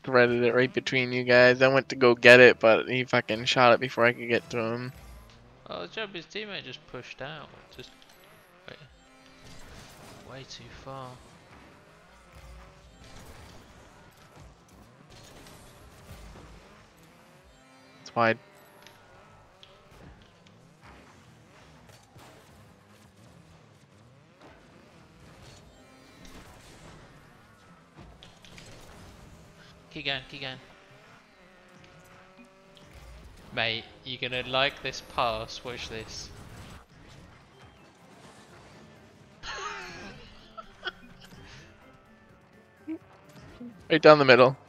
threaded it right between you guys. I went to go get it, but he fucking shot it before I could get to him. Oh, the job his teammate just pushed out. Just wait. Way too far. It's wide. Keep going, keep going. Mate, you're gonna like this pass, watch this. Right down the middle.